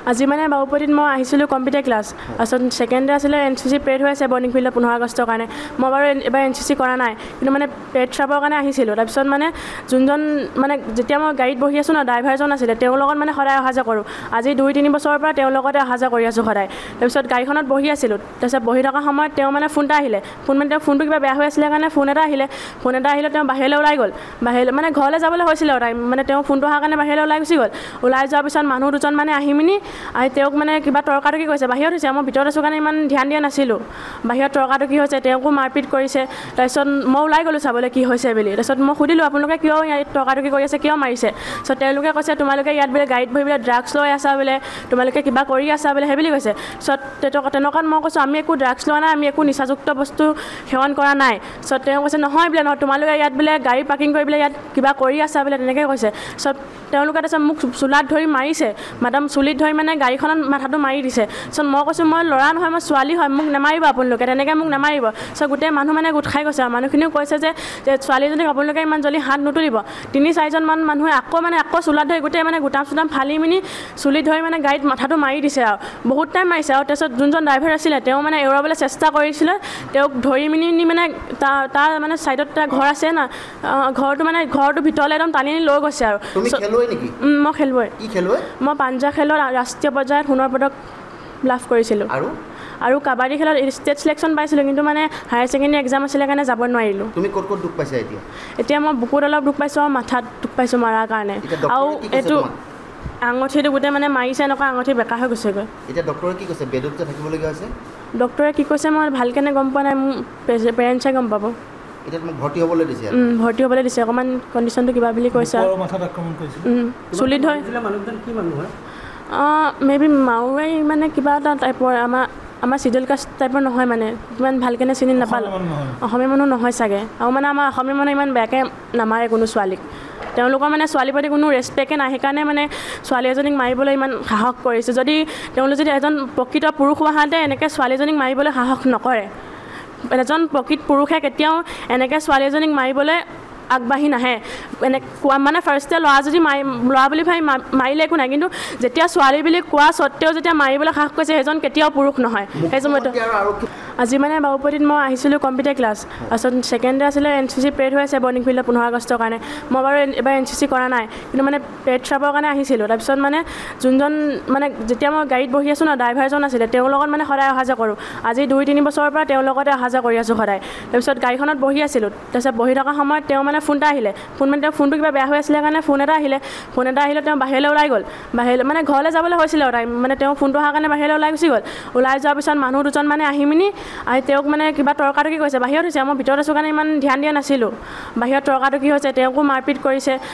আজি মানে বাবুপতিত মই আহিছিলোঁ কম্পিউটাৰ ক্লাছ তাৰপিছত ছেকেণ্ড ডে আছিলে NCC পেড হৈ আছে বৰ্ণিং ফিল্ডত 15 আগষ্টৰ কাৰণে মই বাৰু এবাৰ NCC কৰা নাই কিন্তু মানে পেড চাবৰ কাৰণে আহিছিলোঁ তাৰপিছত মানে যোনজন মানে যেতিয়া মই গাড়ীত বহি আছোঁ না ড্ৰাইভাৰজন আছিলে তেওঁৰ লগত মানে সদায় অহা যোৱা কৰোঁ আজি 2-3 বছৰৰ পৰা তেওঁৰ লগতে অহা যোৱা কৰি আছোঁ সদায় তাৰপিছত গাড়ীখনত বহি আছিলোঁ তাৰপিছত বহি থকা সময়ত তেওঁ মানে ফোন এটা আহিলে তেওঁৰ ফোনটো কিবা বেয়া হৈ আছিলে কাৰণে ফোন এটা আহিলে তেওঁ বাহিৰলৈ ওলাই গ'ল বাহিৰলৈ মানে ঘৰলৈ যাবলৈ হৈছিলে আৰু মানে তেওঁ ফোনটো অহাৰ কাৰণে বাহিৰলৈ ওলাই গুচি গ'ল ওলাই যোৱাৰ পিছত মানুহ দুজন মানে আহি তেওঁক মানে কিবা তৰ্কাতৰ্কি কৰিছে বাহিৰত হৈছে মই ভিতৰত আছোঁ কাৰণে ইমান ধ্যান দিয়া নাছিলোঁ বাহিৰত তৰ্কাতৰ্কি হৈছে তেওঁকো মাৰপিট কৰিছে তাৰপিছত মই ওলাই গ'লোঁ চাবলৈ কি হৈছে বুলি তাৰপিছত মই সুধিলোঁ আপোনালোকে কিয় ইয়াত তৰ্কাতৰ্কি কৰি আছে কিয় মাৰিছে চ' তেওঁলোকে কৈছে তোমালোকে ইয়াত বোলে গাড়ীত বহি বোলে ড্ৰাগছ লৈ আছা বোলে তোমালোকে কিবা কৰি আছা বোলে সেইবুলি কৈছে চ' তেনেকুৱাত মই কৈছোঁ আমি একো ড্ৰাগছ লোৱা নাই আমি একো নিচাযুক্ত বস্তু সেৱন কৰা নাই চ' তেওঁ কৈছে নহয় বোলে নহয় তোমালোকে ইয়াত বোলে গাড়ী পাৰ্কিং কৰি বোলে ইয়াত কিবা কৰি আছা বোলে তেনেকৈ কৈছে চ' তেওঁলোকে তাৰপিছত মোক চোলাত ধৰি মাৰিছে মাডাম চুলিত ধৰি মানে গাড়ীখনত মাথাটো মাৰি দিছে চ' মই কৈছোঁ মই ল'ৰা নহয় মই ছোৱালী হয় মোক নামাৰিব আপোনালোকে তেনেকৈ মোক নামাৰিব চ' গোটেই মানুহ মানে গোট খাই গৈছে আৰু মানুহখিনিও কৈছে যে ছোৱালীজনীক আপোনালোকে ইমান জল্দি হাত নুতুলিব 3-4জন মানুহে আকৌ চোলাত ধৰি গোটেই মানে গোটাম ফালি চুলিত ধৰি মানে গাড়ীত মাথাটো মাৰি দিছে আৰু বহুত টাইম মাৰিছে আৰু তাৰপিছত যোনজন ড্ৰাইভাৰ আছিলে তেওঁ মানে এৰুৱাবলৈ চেষ্টা কৰিছিলে তেওঁক ধৰি মানে তাৰ মানে ছাইডত তাৰ ঘৰ আছে না ঘৰটো ভিতৰলৈ একদম টানি লৈ গৈছে আৰু মই খেলুৱৈ মই পাঞ্জা খেলত ৰাষ্ট্ৰীয় পৰ্যায়ত সোণৰ পদক লাভ কৰিছিলোঁ আৰু কাবাডী খেলত ষ্টেট চিলেকশ্যন পাইছিলোঁ কিন্তু মানে হায়াৰ ছেকেণ্ডেৰী এক্সাম আছিলে কাৰণে যাব নোৱাৰিলোঁ তুমি ক'ত দুখ পাইছা এতিয়া মই বুকুত অলপ দুখ পাইছোঁ আৰু মাথাত দুখ পাইছোঁ মৰাৰ কাৰণে আৰু এইটো আঙুঠিটো গোটেই মানে মাৰিছে এনেকুৱা আঙুঠি বেকা হৈ গৈছেগৈ এতিয়া ডক্টৰে কি কৈছে বেডত থাকিবলগীয়া হৈছে ডক্টৰে কি কৈছে মই ভালকৈ গম পোৱা নাই মোৰ পেৰেণ্টছে গম পাব এতিয়া মোক ভৰ্তি হ'বলৈ দিছে অকণমান কণ্ডিশ্যনটো কিবা বুলি কৈছে চুলিত ধৰি মেবি মাওৱাৰী মানে কিবা এটা টাইপৰ আমাৰ চিডুল কাষ্ট টাইপৰ নহয় মানে ইমান ভালকৈ চিনি নাপালোঁ অসমীয়া মানুহ নহয় চাগে আৰু মানে আমাৰ অসমীয়া মানুহে ইমান বেয়াকৈ নামাৰে কোনো ছোৱালীক তেওঁলোকৰ মানে ছোৱালীৰ প্ৰতি কোনো ৰেচপেক্টে নাই সেইকাৰণে মানে ছোৱালী এজনীক মাৰিবলৈ ইমান সাহস কৰিছে যদি তেওঁলোক যদি এজন প্ৰকৃত পুৰুষ হোৱাহেঁতে এনেকৈ ছোৱালী এজনীক মাৰিবলৈ সাহস নকৰে এজন প্ৰকৃত পুৰুষে কেতিয়াও এনেকৈ ছোৱালী এজনীক মাৰিবলৈ আগবাঢ়ি নাহে কোৱা মানে ফাৰ্ষ্টে ল'ৰা বুলি ভাবি মাৰিলে একো নাই কিন্তু যেতিয়া ছোৱালী বুলি কোৱা স্বত্তেও যেতিয়া মাৰিবলৈ সাহস কৰিছে সেইজন কেতিয়াও পুৰুষ নহয় সেইজনতো আজি মানে বাবুপতিত মই আহিছিলোঁ কম্পিউটাৰ ক্লাছ তাৰপিছত ছেকেণ্ড ডে আছিলে NCC পেড হৈ আছে বৰ্ণিং ফিল্ডত 15 আগষ্টৰ কাৰণে মই বাৰু এবাৰ NCC কৰা নাই কিন্তু মানে পেড চাবৰ কাৰণে আহিছিলোঁ তাৰপিছত মানে যোনজন মানে যেতিয়া মই গাড়ীত বহি আছোঁ না ড্ৰাইভাৰজন আছিলে তেওঁৰ লগত মানে সদায় অহা যোৱা কৰোঁ আজি 2-3 বছৰৰ পৰা তেওঁৰ লগতে অহা যোৱা কৰি আছোঁ সদায় তাৰপিছত গাড়ীখনত বহি আছিলোঁ তাৰপিছত বহি থকা সময়ত তেওঁ মানে ফোন এটা আহিলে তেওঁৰ ফোনটো কিবা বেয়া হৈ আছিলে কাৰণে ফোন এটা আহিলে তেওঁ বাহিৰলৈ ওলাই গ'ল মানে ঘৰলৈ যাবলৈ হৈছিলে আৰু মানে তেওঁ ফোনটো অহাৰ কাৰণে বাহিৰলৈ ওলাই গুচি গ'ল ওলাই যোৱাৰ পিছত মানুহ দুজন মানে আহি তেওঁক মানে কিবা তৰ্কাতৰ্কি কৰিছে বাহিৰত হৈছে মই ভিতৰত আছোঁ কাৰণে ইমান ধ্যান দিয়া নাছিলোঁ বাহিৰত তৰ্কাতৰ্কি হৈছে তেওঁকো মাৰপিট কৰিছে